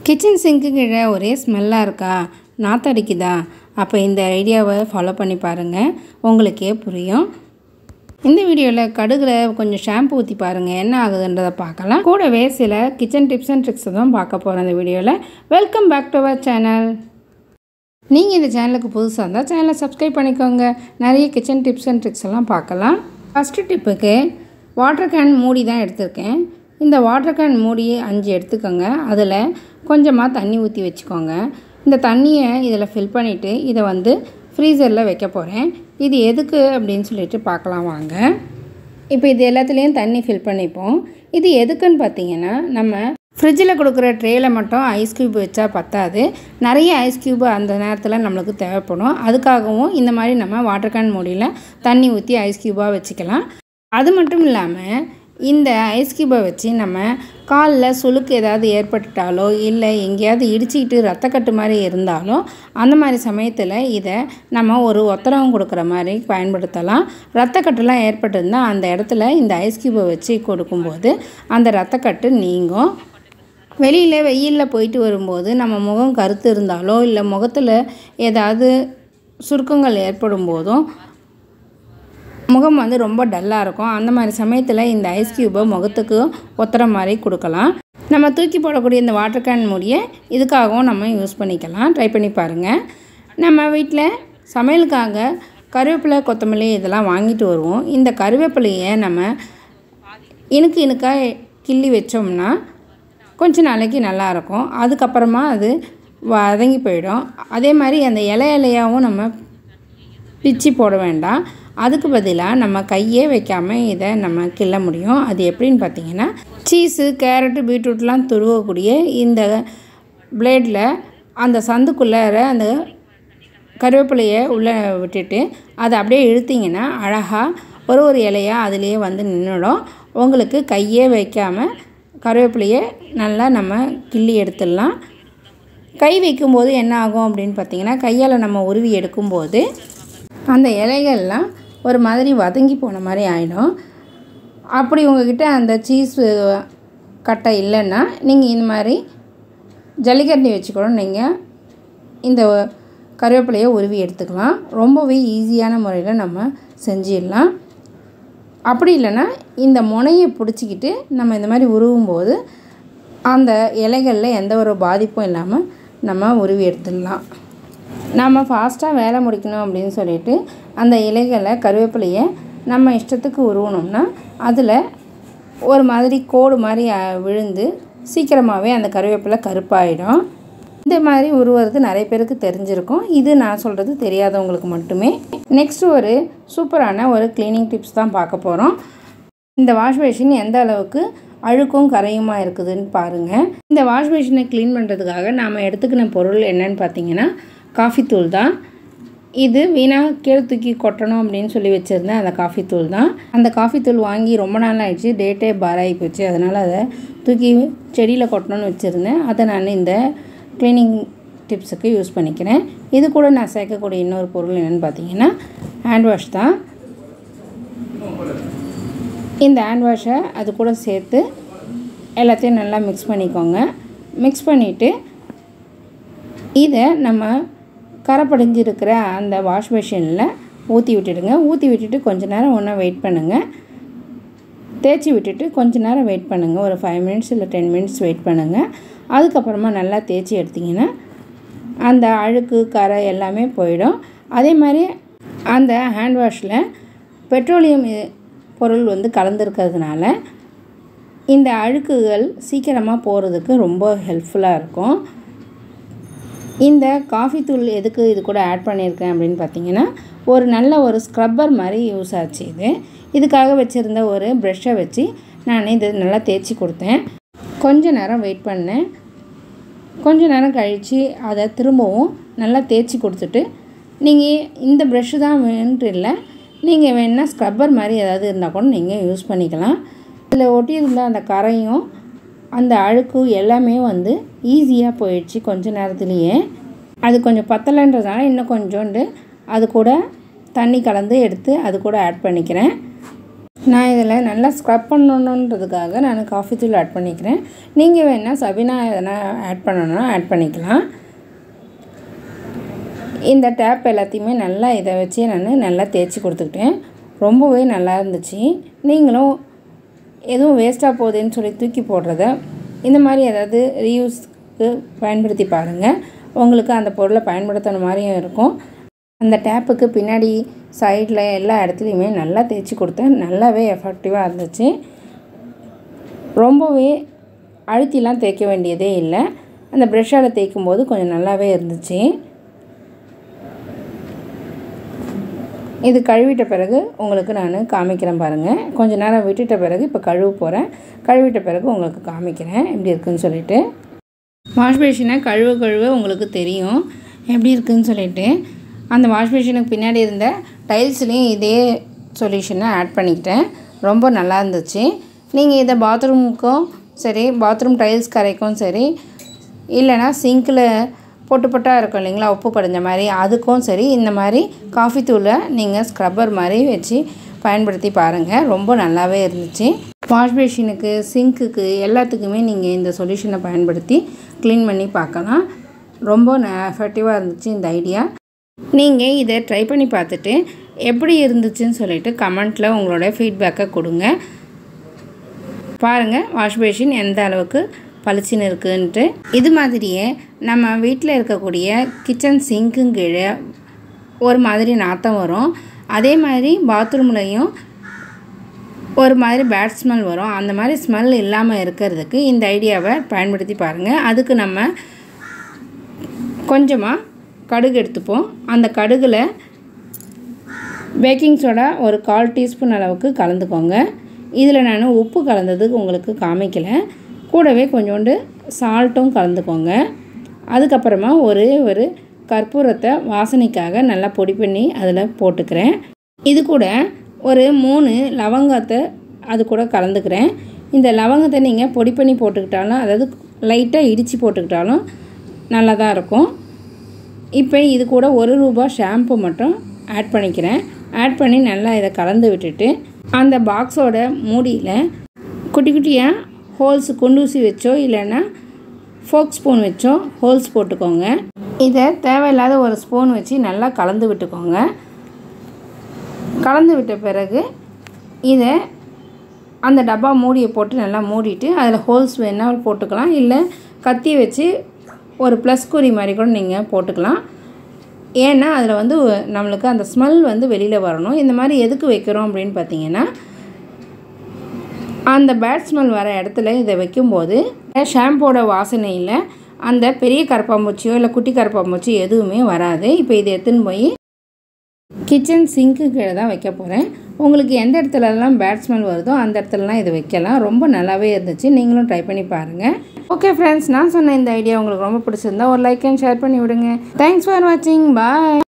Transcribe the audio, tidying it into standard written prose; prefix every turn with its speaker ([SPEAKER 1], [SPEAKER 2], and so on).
[SPEAKER 1] Kitchen சிங்க்கு கீழே ஒரே ஸ்மெல்லாக இருக்கா, நாத்தடிக்குதா? அப்போ இந்த ஐடியாவை ஃபாலோ பண்ணி பாருங்கள், உங்களுக்கே புரியும். இந்த வீடியோவில் கடுகில் கொஞ்சம் ஷாம்பு ஊற்றி பாருங்கள், என்ன ஆகுதுன்றதை பார்க்கலாம். கூடவே சில கிச்சன் டிப்ஸ் அண்ட் ட்ரிக்ஸை தான் பார்க்க போகிறோம் இந்த வீடியோவில். Welcome back to our channel. நீங்கள் இந்த சேனலுக்கு புதுசாக இருந்தால் சேனலை சப்ஸ்கிரைப் பண்ணிக்கோங்க. நிறைய கிச்சன் டிப்ஸ் அண்ட் ட்ரிக்ஸ் எல்லாம் பார்க்கலாம். ஃபஸ்ட்டு டிப்புக்கு வாட்டர் கேன் மூடி தான் எடுத்திருக்கேன். இந்த வாட்டர் கேன் மூடி 5 எடுத்துக்கோங்க. அதில் கொஞ்சமாக தண்ணி ஊற்றி வச்சுக்கோங்க. இந்த தண்ணியை இதில் ஃபில் பண்ணிவிட்டு இதை ஃப்ரீசரில் வைக்க போகிறேன். இது எதுக்கு அப்படின்னு சொல்லிட்டு பார்க்கலாம் வாங்க. இப்போ இது எல்லாத்துலேயும் தண்ணி ஃபில் பண்ணிப்போம். இது எதுக்குன்னு பார்த்தீங்கன்னா, நம்ம ஃப்ரிட்ஜில் கொடுக்குற ட்ரேயில் மட்டும் ஐஸ் க்யூப் வச்சா பத்தாது, நிறைய ஐஸ் க்யூப் அந்த நேரத்தில் நம்மளுக்கு தேவைப்படும். அதுக்காகவும் இந்த மாதிரி நம்ம வாட்டர் கேன் மூடியில் தண்ணி ஊற்றி ஐஸ் க்யூபாக வச்சுக்கலாம். அது மட்டும் இல்லாமல் இந்த ஐஸ் க்யூபை வச்சு நம்ம காலில் சுளுக்கு ஏதாவது ஏற்பட்டுட்டாலோ இல்லை எங்கேயாவது இடிச்சிக்கிட்டு ரத்தக்கட்டு மாதிரி இருந்தாலும் அந்த மாதிரி சமயத்தில் இதை நம்ம ஒரு ஒத்தடம் கொடுக்குற மாதிரி பயன்படுத்தலாம். ரத்தக்கட்டுலாம் ஏற்பட்டிருந்தால் அந்த இடத்துல இந்த ஐஸ் க்யூபை வச்சு கொடுக்கும்போது அந்த ரத்தக்கட்டு நீங்கும். வெளியில் வெயிலில் போயிட்டு வரும்போது நம்ம முகம் கருத்து இருந்தாலோ இல்லை முகத்தில் ஏதாவது சுருக்கங்கள் ஏற்படும் போதும் முகம் ரொம்ப டல்லாக இருக்கும். அந்த மாதிரி சமயத்தில் இந்த ஐஸ் க்யூபை முகத்துக்கு ஒத்துற மாதிரி கொடுக்கலாம். நம்ம தூக்கி போடக்கூடிய இந்த வாட்டர் கேன் மூடியை இதுக்காகவும் நம்ம யூஸ் பண்ணிக்கலாம். ட்ரை பண்ணி பாருங்கள். நம்ம வீட்டில் சமையலுக்காக கருவேப்பிலை, கொத்தமல்லி இதெல்லாம் வாங்கிட்டு வருவோம். இந்த கருவேப்பிலையை நம்ம இனுக்காக கிள்ளி வச்சோம்னா கொஞ்ச நாளைக்கு நல்லாயிருக்கும். அதுக்கப்புறமா அது வதங்கி போயிடும். அதே மாதிரி அந்த இலையாகவும் நம்ம பிச்சு போட வேண்டாம். அதுக்கு பதிலாக நம்ம கையே வைக்காமல் இதை நம்ம கிள்ள முடியும். அது எப்படின்னு பார்த்தீங்கன்னா, சீஸு, கேரட்டு, பீட்ரூட்லாம் துருவக்கூடிய இந்த பிளேடில் அந்த சந்துக்குள்ளார அந்த கருவேப்பிலையை உள்ளே விட்டுட்டு அதை அப்படியே இழுத்திங்கன்னா அழகாக ஒரு இலையாக அதிலேயே நின்றுடும். உங்களுக்கு கையே வைக்காமல் கருவேப்பிலையை நல்லா நம்ம கிள்ளி எடுத்துடலாம். கை வைக்கும்போது என்ன ஆகும் அப்படின்னு பார்த்தீங்கன்னா, கையால் நம்ம உருவி எடுக்கும்போது அந்த இலைகள்லாம் ஒரு மாதிரி வதங்கி போன மாதிரி ஆகிடும். அப்படி உங்கள்கிட்ட அந்த சீஸ் கட்டை இல்லைன்னா நீங்கள் இந்த மாதிரி ஜல்லிக்கரண்டி வச்சுக்கூட நீங்கள் இந்த கருவேப்பிலையை உருவி எடுத்துக்கலாம். ரொம்பவே ஈஸியான முறையில் நம்ம செஞ்சிடலாம். அப்படி இல்லைன்னா இந்த முனையை பிடிச்சிக்கிட்டு நம்ம இந்த மாதிரி உருவும்போது அந்த இலைகளில் எந்த ஒரு பாதிப்பும் இல்லாமல் நம்ம உருவி எடுத்துடலாம். நம்ம ஃபாஸ்ட்டாக வேலை முடிக்கணும் அப்படின்னு சொல்லிட்டு அந்த இலைகளை, கருவேப்பிலையை நம்ம இஷ்டத்துக்கு உருவணும்னா அதில் ஒரு மாதிரி கோடு மாதிரி விழுந்து சீக்கிரமாகவே அந்த கருவேப்பிலை கருப்பாயிடும். இந்த மாதிரி உருவது நிறைய பேருக்கு தெரிஞ்சிருக்கும். இது நான் சொல்கிறது தெரியாதவங்களுக்கு மட்டுமே. நெக்ஸ்ட்டு ஒரு சூப்பரான ஒரு க்ளீனிங் டிப்ஸ் தான் பார்க்க போகிறோம். இந்த வாஷ் பேஷின் எந்த அளவுக்கு அழுக்கும் கரையுமா இருக்குதுன்னு பாருங்கள். இந்த வாஷ் பேஷினை க்ளீன் பண்ணுறதுக்காக நாம் எடுத்துக்கின பொருள் என்னன்னு பார்த்தீங்கன்னா, காஃபி தூள் தான். இது வீணாக கீழே தூக்கி கொட்டணும் அப்படின்னு சொல்லி வச்சுருந்தேன். அந்த காஃபி தூள் தான். அந்த காஃபி தூள் வாங்கி ரொம்ப நாள் ஆகிடுச்சு, டேட்டே பாராகி போச்சு. அதனால் அதை தூக்கி செடியில் கொட்டணும்னு வச்சுருந்தேன். அதை நான் இந்த க்ளீனிங் டிப்ஸுக்கு யூஸ் பண்ணிக்கிறேன். இது கூட நான் சேர்க்கக்கூடிய இன்னொரு பொருள் என்னென்னு பார்த்தீங்கன்னா, ஹேண்ட் வாஷ் தான். இந்த ஹேண்ட் வாஷை அது கூட சேர்த்து எல்லாத்தையும் நல்லா மிக்ஸ் பண்ணிக்கோங்க. மிக்ஸ் பண்ணிவிட்டு இதை நம்ம கரை படிஞ்சிருக்கிற அந்த வாஷ் மிஷினில் ஊற்றி விட்டுடுங்க. ஊற்றி விட்டுட்டு கொஞ்ச நேரம் ஒன்றா வெயிட் பண்ணுங்கள். தேய்ச்சி விட்டுட்டு கொஞ்ச நேரம் வெயிட் பண்ணுங்கள். ஒரு 5 மினிட்ஸ் இல்லை 10 மினிட்ஸ் வெயிட் பண்ணுங்கள். அதுக்கப்புறமா நல்லா தேய்ச்சி எடுத்திங்கன்னா அந்த அழுக்கு, கரை எல்லாமே போயிடும். அதே மாதிரி அந்த ஹேண்ட் வாஷில் பெட்ரோலியம் பொருள் கலந்துருக்கிறதுனால இந்த அழுக்குகள் சீக்கிரமாக போகிறதுக்கு ரொம்ப ஹெல்ப்ஃபுல்லாக இருக்கும். இந்த காஃபி தூள் எதுக்கு இது கூட ஆட் பண்ணியிருக்கேன் அப்படின்னு பார்த்தீங்கன்னா, ஒரு நல்ல ஒரு ஸ்க்ரப்பர் மாதிரி யூஸ் ஆச்சு. இதுக்காக வச்சுருந்த ஒரு ப்ரெஷ்ஷை வச்சு நான் இது நல்லா தேய்ச்சி கொடுத்தேன். கொஞ்ச நேரம் வெயிட் பண்ணேன். கொஞ்ச நேரம் கழித்து அதை திரும்பவும் நல்லா தேய்ச்சி கொடுத்துட்டு, நீங்கள் இந்த ப்ரெஷ்ஷு தான் வேணுன்ட்டு இல்லை, நீங்கள் வேணுன்னா ஸ்க்ரப்பர் மாதிரி ஏதாவது இருந்தால் கூட நீங்கள் யூஸ் பண்ணிக்கலாம். இதில் ஒட்டியிருந்த அந்த கரையும் அந்த அழுக்கு எல்லாமே ஈஸியாக போயிடுச்சு கொஞ்ச நேரத்துலேயே. அது கொஞ்சம் பத்தலைன்றதுனால இன்னும் கொஞ்சோண்டு அது கூட தண்ணி கலந்து எடுத்து அது கூட ஆட் பண்ணிக்கிறேன். நான் இதில் நல்லா ஸ்க்ரப் பண்ணணுன்றதுக்காக நான் காஃபி தூள் ஆட் பண்ணிக்கிறேன். நீங்கள் வேணால் சபீனா எதனா ஆட் பண்ணணும்னா ஆட் பண்ணிக்கலாம். இந்த டேப் எல்லாத்தையுமே நல்லா இதை வச்சு நான் நல்லா தேய்ச்சி கொடுத்துக்கிட்டேன். ரொம்பவே நல்லா இருந்துச்சு. நீங்களும் எதுவும் வேஸ்ட்டாக போகுதுன்னு சொல்லி தூக்கி போடுறத இந்த மாதிரி ஏதாவது ரீயூஸ்க்கு பயன்படுத்தி பாருங்கள். உங்களுக்கு அந்த பொருளை பயன்படுத்துகிற மாதிரியும் இருக்கும். அந்த டேப்புக்கு பின்னாடி சைடில் எல்லா இடத்துலையுமே நல்லா தேய்ச்சி கொடுத்தேன். நல்லாவே எஃபெக்டிவாக இருந்துச்சு. ரொம்பவே அழுத்திலாம் தேய்க்க வேண்டியதே இல்லை. அந்த ப்ரெஷ்ஷால் தேய்க்கும் போது கொஞ்சம் நல்லாவே இருந்துச்சு. இது கழுவிட்ட பிறகு உங்களுக்கு நான் காமிக்கிறேன் பாருங்கள். கொஞ்சம் நேரம் விட்டுட்ட பிறகு இப்போ கழுவ போகிறேன். கழுவிட்ட பிறகு உங்களுக்கு காமிக்கிறேன் எப்படி இருக்குதுன்னு சொல்லிவிட்டு. வாஷ் பேஷனை கழுவ உங்களுக்கு தெரியும் எப்படி இருக்குதுன்னு சொல்லிவிட்டு. அந்த வாஷ் பேஷனுக்கு பின்னாடி இருந்த டைல்ஸ்லேயும் இதே சொல்யூஷனை ஆட் பண்ணிக்கிட்டேன். ரொம்ப நல்லா இருந்துச்சு. நீங்கள் இதை பாத்ரூமுக்கும் சரி, பாத்ரூம் டைல்ஸ் கரைக்கும் சரி, இல்லைனா சிங்கில் பொட்டாக இருக்கும் இல்லைங்களா, உப்பு படிஞ்ச மாதிரி, அதுக்கும் சரி இந்த மாதிரி காஃபி தூளை நீங்கள் ஸ்க்ரப்பர் மாதிரி வச்சு பயன்படுத்தி பாருங்கள். ரொம்ப நல்லாவே இருந்துச்சு. வாஷ் பேஷனுக்கு, சிங்க்குக்கு எல்லாத்துக்குமே நீங்கள் இந்த சொல்யூஷனை பயன்படுத்தி க்ளீன் பண்ணி பார்க்கலாம். ரொம்ப எஃபெக்டிவாக இருந்துச்சு இந்த ஐடியா. நீங்கள் இதை ட்ரை பண்ணி பார்த்துட்டு எப்படி இருந்துச்சுன்னு சொல்லிவிட்டு கமெண்ட்டில் உங்களோட ஃபீட்பேக்கை கொடுங்க. பாருங்கள் வாஷ் பேஷின் எந்த அளவுக்கு பளிச்சுன்னு இருக்குன்ட்டு. இது மாதிரியே நம்ம வீட்டில் இருக்கக்கூடிய கிச்சன் சிங்க்கும் கீழே ஒரு மாதிரி நாற்றம் வரும். அதே மாதிரி பாத்ரூம்லேயும் ஒரு மாதிரி பேட் ஸ்மெல் வரும். அந்த மாதிரி ஸ்மெல் இல்லாமல் இருக்கிறதுக்கு இந்த ஐடியாவை பயன்படுத்தி பாருங்கள். அதுக்கு நம்ம கொஞ்சமாக கடுகு எடுத்துப்போம். அந்த கடுகில் பேக்கிங் சோடா ஒரு 1/4 டீஸ்பூன் அளவுக்கு கலந்துக்கோங்க. இதில் நான் உப்பு கலந்ததுக்கு உங்களுக்கு காமிக்கலை. கூடவே கொஞ்சோண்டு சால்ட்டும் கலந்துக்கோங்க. அதுக்கப்புறமா ஒரு கற்பூரத்தை வாசனைக்காக நல்லா பொடி பண்ணி அதில் போட்டுக்கிறேன். இது கூட ஒரு 3 லவங்கத்தை அது கூட கலந்துக்கிறேன். இந்த லவங்கத்தை நீங்கள் பொடி பண்ணி போட்டுக்கிட்டாலும், அதாவது லைட்டாக இடித்து போட்டுக்கிட்டாலும் நல்லா தான் இருக்கும். இப்போ இது கூட ₹1 ஷாம்பு மட்டும் ஆட் பண்ணிக்கிறேன். ஆட் பண்ணி நல்லா இதை கலந்து விட்டுட்டு அந்த பாக்ஸோட மூடியில் குட்டி குட்டியாக ஹோல்ஸ் குண்டூசி வச்சோ இல்லைன்னா ஃபோக் ஸ்பூன் வச்சோ ஹோல்ஸ் போட்டுக்கோங்க. இதை தேவையில்லாத ஒரு ஸ்பூன் வச்சு நல்லா கலந்து விட்டுக்கோங்க. கலந்து விட்ட பிறகு இதை அந்த டப்பா மூடியை போட்டு நல்லா மூடிட்டு அதில் ஹோல்ஸ் வேணால் போட்டுக்கலாம். இல்லை கத்தி வச்சு ஒரு ப்ளஸ் குறி மாதிரி கூட நீங்கள் போட்டுக்கலாம். ஏன்னா அதில் நம்மளுக்கு அந்த ஸ்மெல் வெளியில் வரணும். இந்த மாதிரி எதுக்கு வைக்கிறோம் அப்படின்னு பார்த்தீங்கன்னா, அந்த பேட் ஸ்மெல் வர இடத்துல இதை வைக்கும்போது ஷாம்போட வாசனையில் அந்த பெரிய கரப்பாம்பூச்சியோ இல்லை குட்டி கரப்பாம்பூச்சி எதுவுமே வராது. இப்போ இதை எடுத்துன்னு போய் கிச்சன் சிங்க்கு கீழே தான் வைக்க போகிறேன். உங்களுக்கு எந்த இடத்துலலாம் பேட் ஸ்மெல் வருதோ அந்த இடத்துலலாம் இதை வைக்கலாம். ரொம்ப நல்லாவே இருந்துச்சு. நீங்களும் ட்ரை பண்ணி பாருங்கள். ஓகே ஃப்ரெண்ட்ஸ், நான் சொன்ன இந்த ஐடியா உங்களுக்கு ரொம்ப பிடிச்சிருந்தா ஒரு லைக் அண்ட் ஷேர் பண்ணி விடுங்க. தேங்க்ஸ் ஃபார் வாட்சிங். பாய்.